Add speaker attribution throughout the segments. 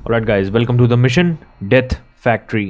Speaker 1: Alright guys, welcome to the mission Death Factory.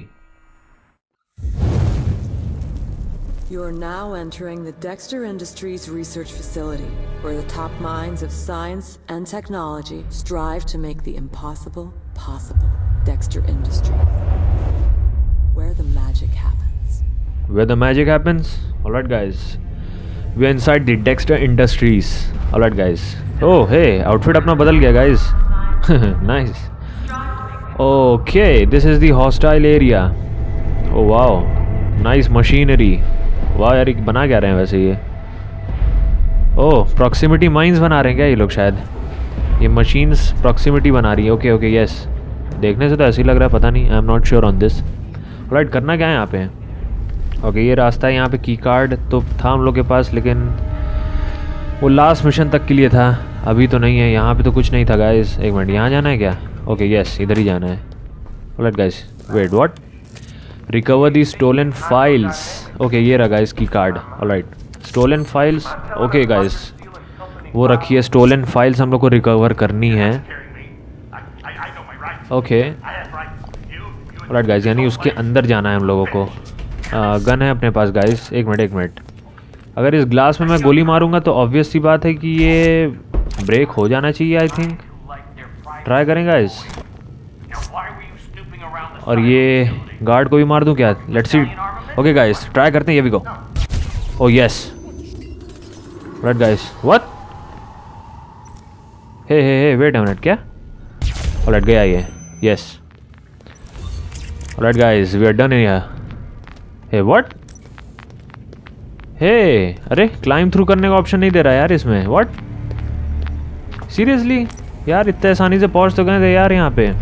Speaker 2: You are now entering the Dexter Industries research facility, where the top minds of science and technology strive to make the impossible possible. Dexter Industries, where the magic happens.
Speaker 1: Where the magic happens? Alright guys, we are inside the Dexter Industries. Alright guys. Oh hey, outfit अपना बदल गया guys. Nice. Okay, this is the hostile area. Oh wow, nice machinery. वाह यार, बना क्या रहे हैं वैसे ये? ओह, प्रॉक्सिमिटी माइंस बना रहे हैं क्या ये लोग? शायद ये मशीन्स प्रॉक्सिमिटी बना रही है. ओके ओके यस, देखने से तो ऐसे ही लग रहा है, पता नहीं, I am not sure on this. Right, करना क्या है यहाँ पे? ओके, ये रास्ता है. यहाँ पे की कार्ड तो था हम लोग के पास, लेकिन वो लास्ट मिशन तक के लिए था, अभी तो नहीं है. यहाँ पे तो कुछ नहीं था गाइस. एक मिनट, यहाँ जाना है क्या? ओके यस, इधर ही जाना है. Right guys, wait what? Recover the stolen files. Okay, ये रहा guys key card. Alright, stolen files. Okay guys, वो रखी है. स्टोलन फाइल्स हम लोग को रिकवर करनी है. ओके ऑलराइट गाइस, यानी उसके अंदर जाना है हम लोगों को. गन है अपने पास गाइस. एक मिनट. अगर इस ग्लास में मैं गोली मारूंगा तो ऑब्वियस सी बात है कि ये ब्रेक हो जाना चाहिए. आई थिंक ट्राई करें गाइस. और ये गार्ड को भी मार दूं क्या? Let's see. Okay guys, try करते हैं. ये भी go. Oh yes. Right guys, what? Hey wait a minute. क्या? ऑलराइट, गया ये. Yes. Alright guys, we are done in here. Hey what? Hey, अरे क्लाइंब थ्रू करने का ऑप्शन नहीं दे रहा यार इसमें. व्हाट? सीरियसली यार, इतने आसानी से पहुंच तो गए थे यार यहाँ पे.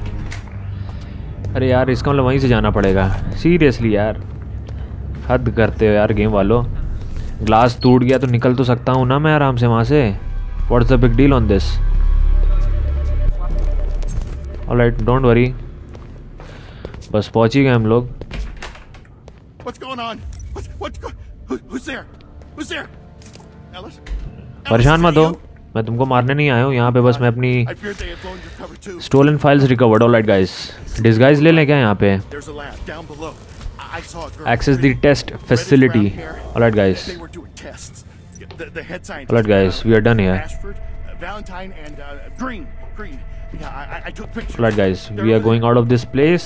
Speaker 1: अरे यार, इसका मतलब वहीं से जाना पड़ेगा. सीरियसली यार, हद करते हो यार गेम वालों. ग्लास टूट गया तो निकल तो सकता हूँ ना मैं आराम से वहाँ से. What's the big deal on this? Alright, don't worry, बस पहुँच ही गए हम लोग. परेशान मत हो, मैं तुमको मारने नहीं आया हूँ यहाँ पे. बस मैं अपनी stolen files recovered. Alright guys, disguise ले लें क्या यहाँ पे? Access the test facility. Alright guys. Alright guys, we are done here. Alright guys, we are going out of this place.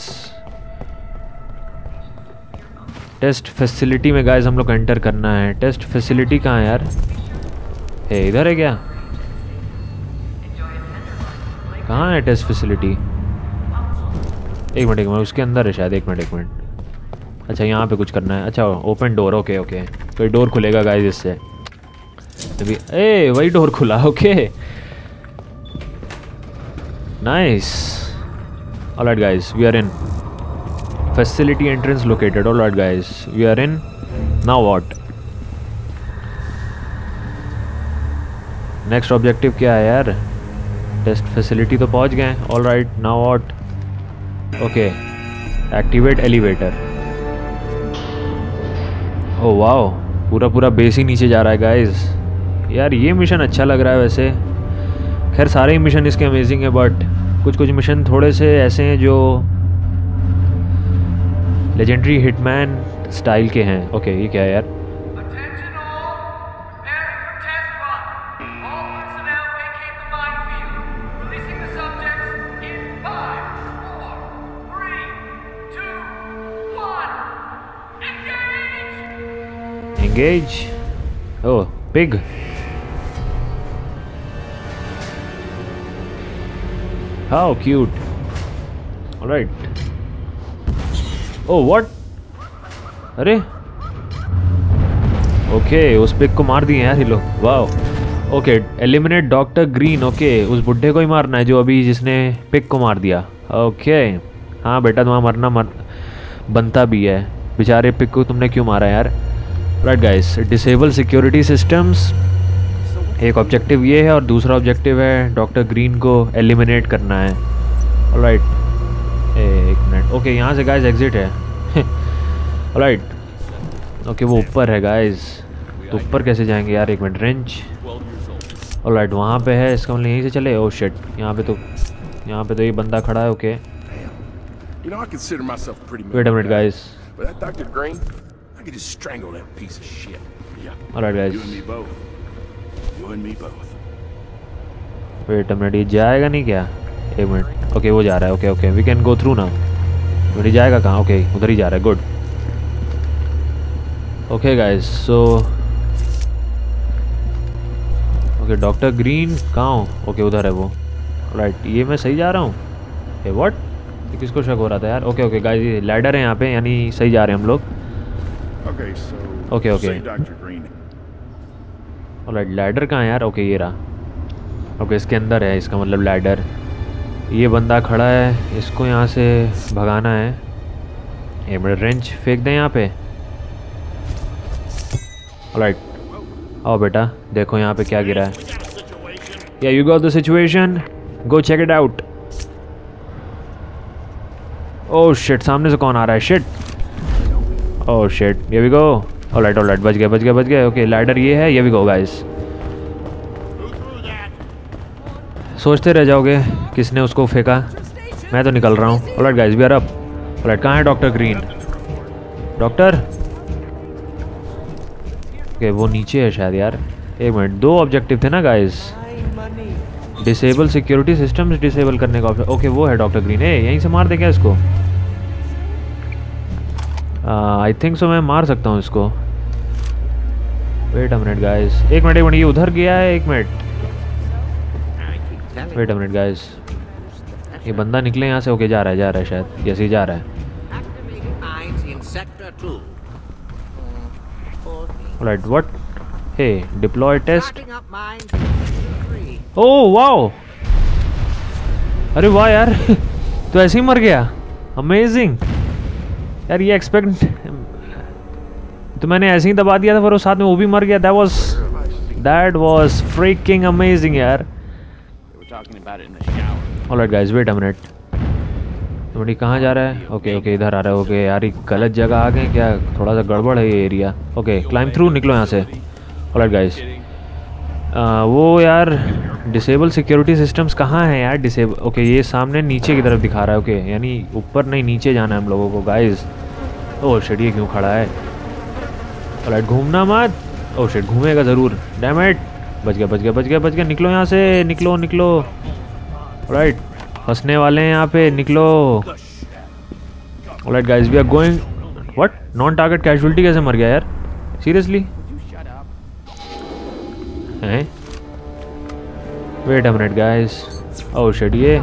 Speaker 1: Test facility में गाइस हम लोग एंटर करना है. टेस्ट फैसिलिटी कहाँ है यार? है इधर है क्या? कहाँ है टेस्ट फैसिलिटी? एक मिनट, उसके अंदर है शायद. एक मिनट. अच्छा, यहाँ पे कुछ करना है. अच्छा, ओपन डोर. ओके कोई डोर खुलेगा गाइस इससे. अभी वही डोर खुला. Okay nice. Alright guys, we are in. Facility entrance located. Alright guys, we are in. Now what? Next objective क्या है यार? टेस्ट फैसिलिटी तो पहुंच गए. Alright, now what? Okay, activate elevator. Oh wow, पूरा बेस ही नीचे जा रहा है गाइस. यार ये मिशन अच्छा लग रहा है वैसे. खैर सारे ही मिशन इसके अमेजिंग है, बट कुछ मिशन थोड़े से ऐसे हैं जो लेजेंडरी हिटमैन स्टाइल के हैं. ओके, ये क्या है यार? Engage. Oh, pig. How cute. All right. Oh, what? अरे ओके, उस पिग को मार दिए यार ये लोग. Wow. Okay, eliminate doctor Green. Okay, उस बुड्ढे को ही मारना है जो अभी जिसने पिग को मार दिया. ओके हाँ बेटा, तुम्हारा मरना बनता भी है. बेचारे पिग को तुमने क्यों मारा यार? Right guys, disable security systems. एक ऑब्जेक्टिव ये है और दूसरा ऑब्जेक्टिव है डॉक्टर ग्रीन को एलिमिनेट करना है. ऑलराइट, एक मिनट. ओके, यहाँ से गाइस एग्जिट है. ऑलराइट. ओके, वो ऊपर है गाइस, तो ऊपर कैसे जाएंगे यार? एक मिनट. रेंज. ऑलराइट, वहाँ पे है. इसका मतलब यहीं से चले. ओह शिट, यहाँ पे तो यहाँ पे तो ये बंदा खड़ा है. Okay
Speaker 3: You know, I consider myself pretty
Speaker 1: wait a minute guys.
Speaker 3: But that Dr. Green, I could just strangle that piece of shit. Yeah.
Speaker 1: Alright
Speaker 3: You
Speaker 1: guys
Speaker 3: and me both. You and me both.
Speaker 1: Wait a minute. ये जाएगा नहीं क्या? एक minute. Okay वो जा रहा है. Okay okay we can go through now. ये जाएगा कहाँ? ओके उधर ही जा रहा है. Good. Okay guys so okay doctor Green कहाँ हो? ओके उधर है वो. राइट ये मैं सही जा रहा हूँ? Eh what? ये किसको शक हो रहा था यार? ओके ओके गाइस ये लैडर है यहाँ पे यानी सही जा रहे हैं हम लोग.
Speaker 3: Okay, so.
Speaker 1: Okay, okay.
Speaker 3: Say Dr. Green.
Speaker 1: Alright ladder कहाँ है यार? ओके ये रहा. ओके इसके अंदर है इसका मतलब लैडर. ये बंदा खड़ा है. इसको यहाँ से भगाना है. एक मिनट रेंच फेंक दें यहाँ पे. ऑलराइट आओ बेटा देखो यहाँ पे क्या गिरा है. Yeah you got the situation. Go check it out. Oh shit सामने से कौन आ रहा है? शिट. Oh shit. ये भी गो. ऑलराइट बच गए. ओके लैडर ये है. ये भी गो गाइस. सोचते रह जाओगे किसने उसको फेंका. मैं तो निकल रहा हूँ. Alright guys we are up. Alright कहाँ है डॉक्टर ग्रीन? डॉक्टर ओके वो नीचे है शायद यार. एक मिनट. 2 ऑब्जेक्टिव थे ना guys. Disable security systems disable करने का ऑप्शन. ओके वो है डॉक्टर ग्रीन. यहीं से मार दे क्या इसको? आई थिंक सो मैं मार सकता हूँ इसको. Wait a minute guys. एक मिनट ये उधर गया है. एक minute wait a minute guys. ये बंदा निकले यहाँ से. ओके जा रहा है शायद. यस ही जा रहा है. Alright what? Hey deploy test. Oh wow. अरे वाह यार तो ऐसे ही मर गया. अमेजिंग यार. ये एक्सपेक्ट तो मैंने ऐसे ही दबा दिया था पर वो साथ में वो भी मर गया. दैट वाज फ्रीकिंग अमेजिंग यार. Alright guys wait a minute. तुम्हारी कहाँ जा रहा है? ओके इधर आ रहा है. ओके यार ये गलत जगह आ गए क्या? थोड़ा सा गड़बड़ है ये एरिया. Okay climb through. निकलो यहाँ से. ऑलराइट गाइस वो यार डिसेबल सिक्योरिटी सिस्टम्स कहाँ हैं यार? डिसेबल. ओके ये सामने नीचे की तरफ दिखा रहा है. ओके यानी ऊपर नहीं नीचे जाना है हम लोगों को गाइस. ओह शिट ये क्यों खड़ा है? ऑलराइट घूमना मत. ओह शिट घूमेगा ज़रूर. Damn it. बच गया. निकलो यहाँ से. निकलो. ऑलराइट फंसने वाले हैं यहाँ पे. निकलो. Alright guys we are going. What? Non target casualty कैसे मर गया यार? सीरियसली? हैं? Wait a minute guys. Oh shit ये.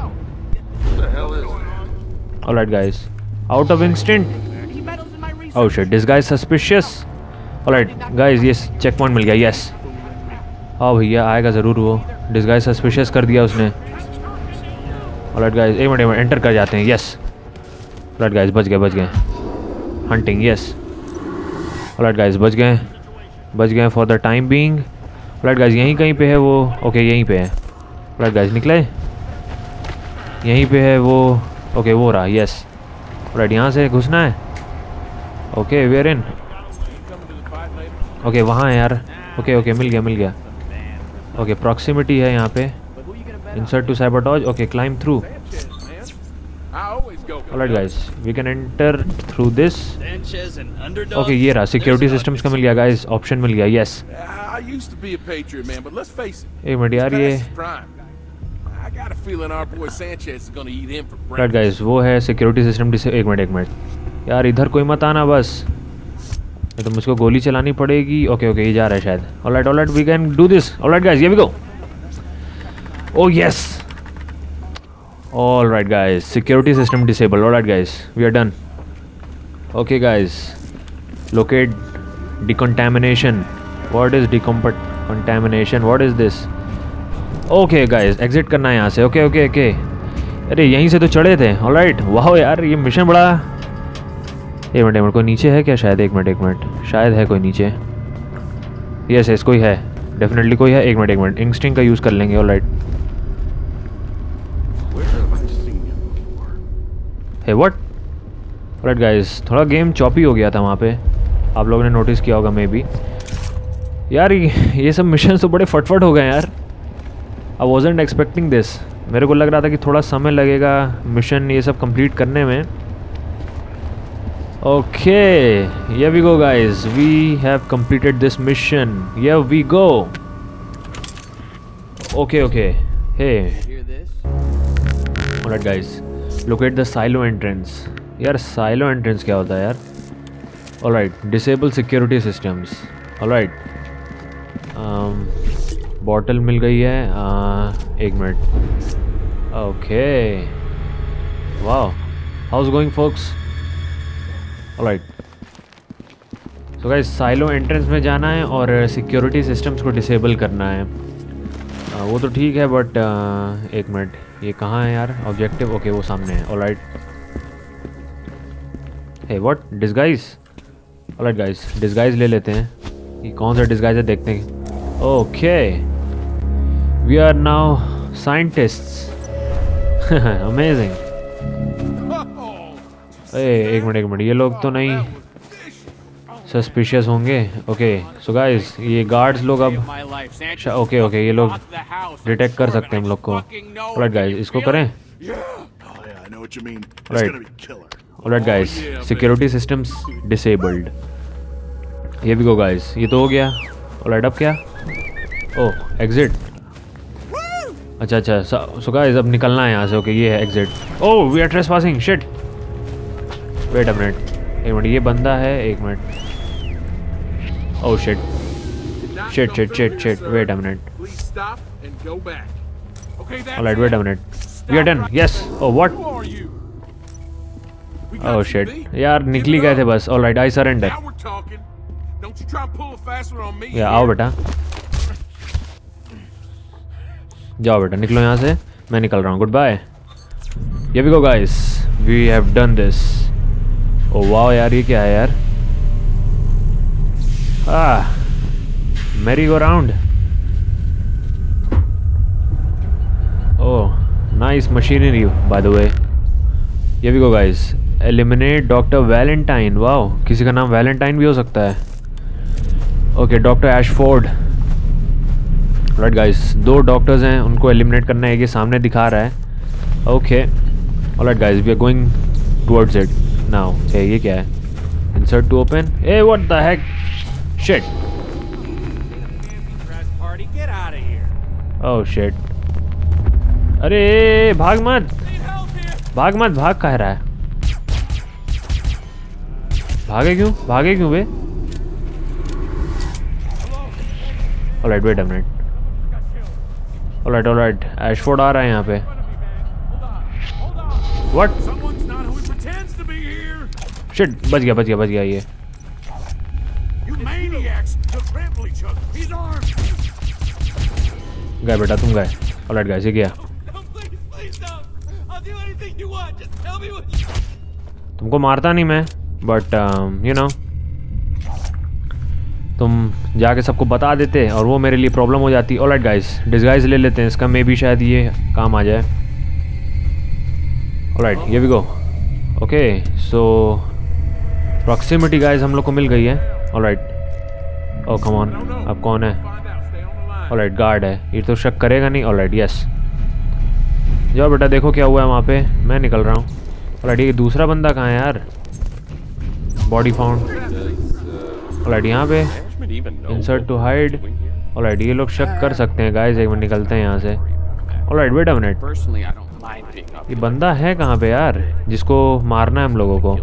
Speaker 1: Alright guys out of instant. Oh shit disguise suspicious. Alright guys ये चेक पॉइंट मिल गया. यस हाँ भैया आएगा ज़रूर वो. डिस्गाइज सस्पिशियस कर दिया उसने. ऑलराइट गाइस एक मिनट एंटर कर जाते हैं. यस ऑलराइट गाइस बच गए. हंटिंग. यस ऑलराइट गाइस बच गए for the time being. Alright guys यहीं कहीं पे है वो. ओके यहीं पे है. ऑलराइट गाइस निकले. यहीं पे है वो. ओके वो रहा. यस ऑलराइट यहाँ से घुसना है. Okay where in. ओके वहाँ है यार. ओके मिल गया. ओके प्रॉक्सिमिटी है यहाँ पे. Insert to cyberdodge. Okay climb through. Alright guys we can enter through this. Okay ये रहा. सिक्योरिटी सिस्टम्स का मिल गया गाइस. ऑप्शन मिल गया. यस एक मिनट यार ये. राइट गाइस वो है सिक्योरिटी सिस्टम. एक मिनट यार इधर कोई मत आना बस. नहीं तो मुझको गोली चलानी पड़ेगी. ओके ये जा रहा है शायद. Alright we can do this. Alright guys here we go. Oh yes. Alright guys security system disable. Alright guys we are done. Okay guys locate decontamination. What is decontamination? What is this? Okay guys exit करना है यहाँ से. Okay अरे यहीं से तो चढ़े थे. ऑलराइट वाह यार ये मिशन बड़ा. एक मिनट कोई नीचे है क्या? शायद एक मिनट शायद है कोई नीचे. यस कोई है. डेफिनेटली कोई है. एक मिनट इंस्टिंक्ट का यूज़ कर लेंगे. ऑलराइट है व्हाट? ऑलराइट गाइस थोड़ा गेम चॉपी हो गया था वहाँ पे. आप लोगों ने नोटिस किया होगा मे बी. यार ये सब मिशन तो बड़े फटफट हो गए यार. I wasn't expecting this. मेरे को लग रहा था कि थोड़ा समय लगेगा मिशन ये सब कंप्लीट करने में। Okay, here we go guys, we have completed this mission, here we go. Okay, hey, alright guys, locate the silo entrance. यार silo entrance क्या होता है यार? Alright, disable security systems. Alright, bottle मिल गई है, 1 minute. Okay, wow, how's going folks? Alright, so guys silo entrance में जाना है और सिक्योरिटी सिस्टम्स को डिसेबल करना है। वो तो ठीक है बट 1 मिनट, ये कहाँ है यार ऑब्जेक्टिव? ओके वो सामने है। Alright, hey what, disguise? Alright guys, disguise ले लेते हैं। ये कौन सा डिस्गाइज है देखते हैं। Okay, we are now scientists. Amazing. एक मिनट, ये लोग तो नहीं सस्पिशियस होंगे? ओके सो गाइस, ये गार्ड्स लोग अब ओके ये लोग डिटेक्ट कर सकते हैं हम लोग को। ऑलराइट गाइस, इसको करें। Alright guys, security systems disabled. ये भी गो गाइस, ये तो हो गया। ऑलराइट, अब क्या? Oh, exit. अच्छा, सो गाइस अब निकलना है यहाँ से। ओके, ये है exit. Oh, we are trespassing, shit. Wait a minute, 1 minute, ये बंदा है, 1 minute. Oh shit, wait a minute. Alright, wait a minute, we are done, yes. Oh what? Oh shit, यार निकल ही गए थे बस। Alright, I surrender. या आओ बेटा, जाओ बेटा, निकलो यहाँ से, मैं निकल रहा हूँ। Goodbye. Here we go guys, we have done this. Oh wow यार, ये क्या है यार? Merry go round. Oh nice machinery by the way. Here we go guys, eliminate doctor Valentine. Wow, किसी का नाम वैलेंटाइन भी हो सकता है। Okay, doctor Ashford. Right guys, 2 doctors हैं, उनको एलिमिनेट करना है। ये सामने दिखा रहा है। Okay, alright guys, we are going towards it now. ये क्या है? Insert to open. Ah what the heck, shit. Oh shit, अरे भाग मत, भाग कह रहा है। भागे क्यों बे? Alright, wait a minute. Alright, Ashford आ रहा है यहाँ पे। व्हाट? शिट, बच गया ये। गए बेटा, तुम गए। ऑलराइट गाइस, ये गया। तुमको मारता नहीं मैं, बट यू नो, तुम जाके सबको बता देते और वो मेरे लिए प्रॉब्लम हो जाती। ऑलराइट गाइस, डिस्गाइज ले लेते हैं इसका, मे भी शायद ये काम आ जाए। ऑलराइट, ये भी go. Okay, so proximity guys हम लोग को मिल गई है। ऑलराइट, ओह कम ऑन, अब कौन है? ऑलराइट, गार्ड है, ये तो शक करेगा नहीं। ऑलराइट, यस, जाओ बेटा, देखो क्या हुआ है वहाँ पे, मैं निकल रहा हूँ। ऑलराइट, ये दूसरा बंदा कहाँ है यार? Body found. ऑलराइट, यहाँ पे इंसर्ट टू हाइड। ऑलराइट, ये लोग शक कर सकते हैं गाइस, एक मिनट निकलते हैं यहाँ से। ऑलराइट, वेट अ मिनट, ये बंदा है कहाँ पे यार जिसको मारना है हम लोगों को?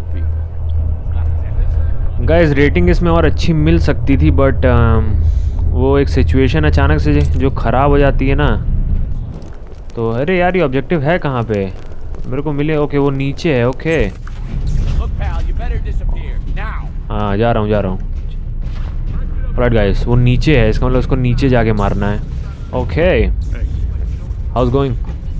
Speaker 1: गाइस, रेटिंग इसमें और अच्छी मिल सकती थी, बट वो एक सिचुएशन अचानक से जो ख़राब हो जाती है ना, तो अरे यार ये ऑब्जेक्टिव है कहाँ पे? मेरे को मिले। ओके, वो नीचे है। ओके, हाँ जा रहा हूँ। राइट गाइस, वो नीचे है, इसका मतलब उसको नीचे जाके मारना है। Okay, house going?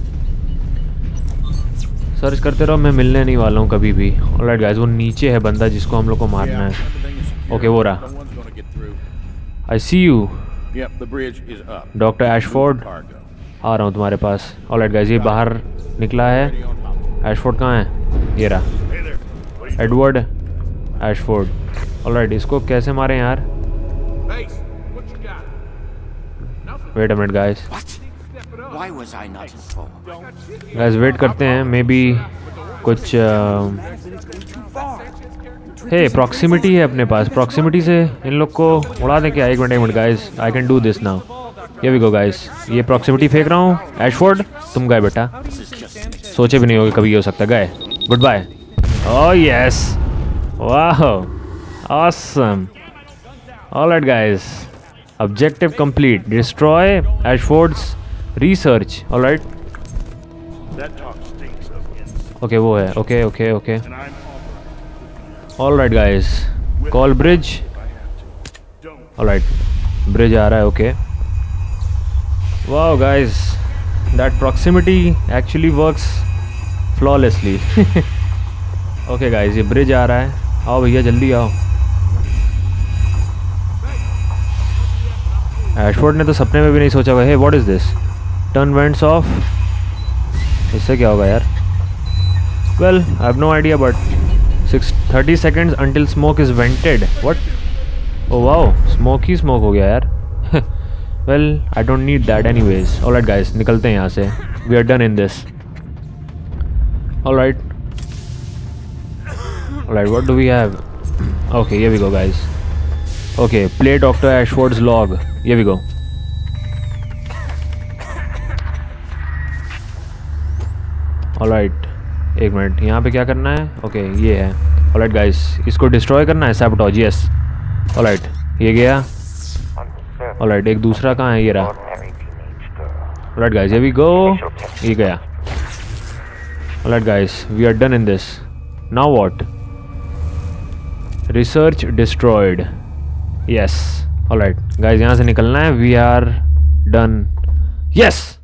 Speaker 1: सर्च करते रहो, मैं मिलने नहीं वाला हूँ कभी भी। ऑलराइट गाइस, वो नीचे है बंदा जिसको हम लोग को मारना है। ओके, वो रहा। I see you doctor Ashford, आ रहा हूँ तुम्हारे पास। ऑलराइट गाइस, ये बाहर निकला है। एशफोर्ड कहाँ है? ये रहा, एडवर्ड एशफोर्ड। ऑलराइट, इसको कैसे मारें यार? Wait a minute guys,
Speaker 4: Why was I not informed?
Speaker 1: Guys wait करते हैं, मे बी कुछ हे प्रॉक्सिमिटी है अपने पास, प्रॉक्सिमिटी से इन लोग को उड़ा दें क्या? एक minute guys, I can do this now. ये भी गो गाइस, ये प्रॉक्सिमिटी फेंक रहा हूँ। एशफोर्ड तुम गए बेटा, सोचे भी नहीं होगे कभी ये हो सकता। गए, गुड बाय। ओह यस, वाह awesome. Alright guys, objective complete, destroy Ashford's research. Alright, okay वो है, okay okay okay. Alright guys, call bridge. Alright, bridge आ रहा है, okay. Wow guys, that proximity actually works flawlessly. Okay guys, ये bridge आ रहा है, आओ भैया जल्दी आओ। एशफोर्ड ने तो सपने में भी नहीं सोचा होगा। Hey what is this, turn vents off, इससे क्या होगा यार? Well I have no idea, but 30 seconds until smoke is vented. What? Oh wow, smoke ही smoke हो गया यार। Well, I don't need that anyways. Alright guys, निकलते हैं यहाँ से। We are done in this. Alright. Alright, what do we have? Okay, here we go guys. Okay, play Dr. Ashford's log. Here we go. Alright, एक minute, यहाँ पे क्या करना है? ओके ये है। ऑलराइट गाइस, इसको डिस्ट्रॉय करना है, सैबोटेज, यस। ऑलराइट, ये गया। ऑलराइट, एक दूसरा कहाँ है? ये रहा। Alright guys, here we go, ये गया। Alright guys, we are done in this. Now what? Research destroyed, yes. Alright guys, यहाँ से निकलना है, वी आर डन, यस।